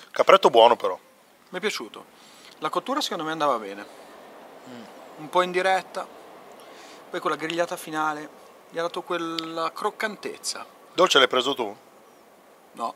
Capretto buono però. Mi è piaciuto. La cottura secondo me andava bene. Un po' in diretta. Poi con la grigliata finale gli ha dato quella croccantezza. Dolce l'hai preso tu? No.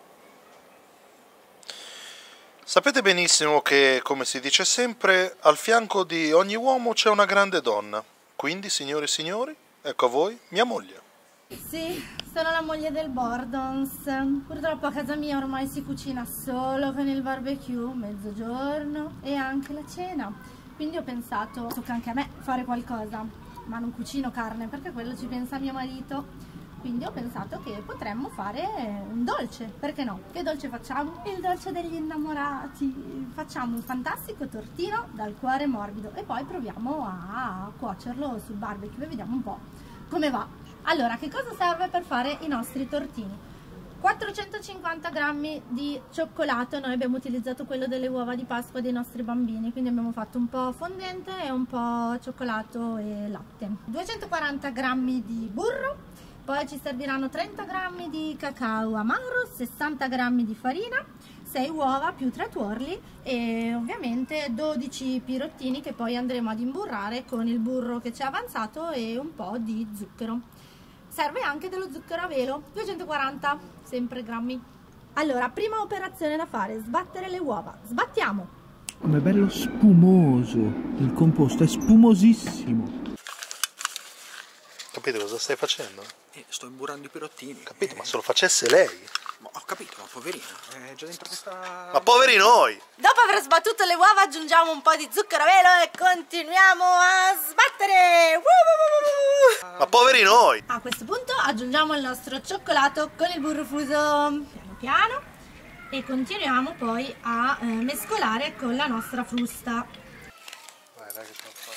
Sapete benissimo che, come si dice sempre, al fianco di ogni uomo c'è una grande donna. Quindi, signore e signori, ecco a voi mia moglie. Sì, sono la moglie del Bordons. Purtroppo a casa mia ormai si cucina solo con il barbecue, mezzogiorno e anche la cena. Quindi ho pensato, tocca anche a me fare qualcosa, ma non cucino carne perché quello ci pensa mio marito. Quindi ho pensato che potremmo fare un dolce, perché no? Che dolce facciamo? Il dolce degli innamorati. Facciamo un fantastico tortino dal cuore morbido e poi proviamo a cuocerlo sul barbecue e vediamo un po' come va. Allora, che cosa serve per fare i nostri tortini? 450 grammi di cioccolato, noi abbiamo utilizzato quello delle uova di Pasqua dei nostri bambini, quindi abbiamo fatto un po' fondente e un po' cioccolato e latte. 240 grammi di burro, poi ci serviranno 30 grammi di cacao amaro, 60 grammi di farina, 6 uova più 3 tuorli e ovviamente 12 pirottini che poi andremo ad imburrare con il burro che ci è avanzato e un po' di zucchero. Serve anche dello zucchero a velo, 240 sempre grammi. Allora, prima operazione da fare, sbattere le uova. Sbattiamo. Com'è bello spumoso, il composto è spumosissimo. Capite cosa stai facendo? Sto imburrando i pirottini. Capito, ma se lo facesse lei. Ma ho capito, ma poverina, è già dentro questa... Ma poveri noi! Dopo aver sbattuto le uova aggiungiamo un po' di zucchero a velo e continuiamo a sbattere. Ma poveri noi! A questo punto aggiungiamo il nostro cioccolato con il burro fuso piano piano e continuiamo poi a mescolare con la nostra frusta. Vai, dai, che ce la fai.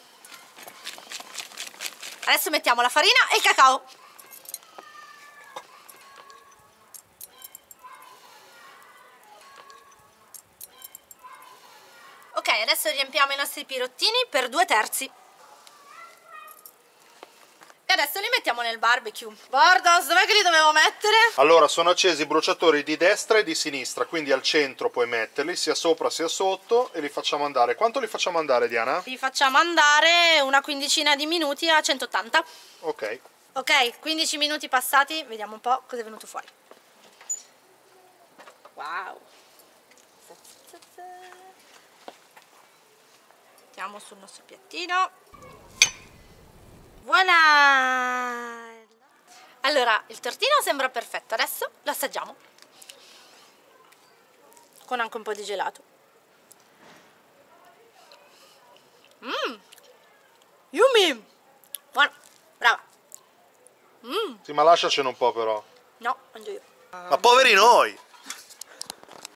Adesso mettiamo la farina e il cacao. Ok, adesso riempiamo i nostri pirottini per 2/3. E adesso li mettiamo nel barbecue. Bordons, dov'è che li dovevo mettere? Allora, sono accesi i bruciatori di destra e di sinistra, quindi al centro puoi metterli, sia sopra sia sotto, e li facciamo andare. Quanto li facciamo andare, Diana? Li facciamo andare una quindicina di minuti a 180. Ok. Ok, 15 minuti passati, vediamo un po' cosa è venuto fuori. Wow. Mettiamo sul nostro piattino. Voilà! Allora, il tortino sembra perfetto, adesso lo assaggiamo. Con anche un po' di gelato. Yummy! Buono, brava. Sì, ma lasciacene un po' però. No, mangio io. Ma poveri noi!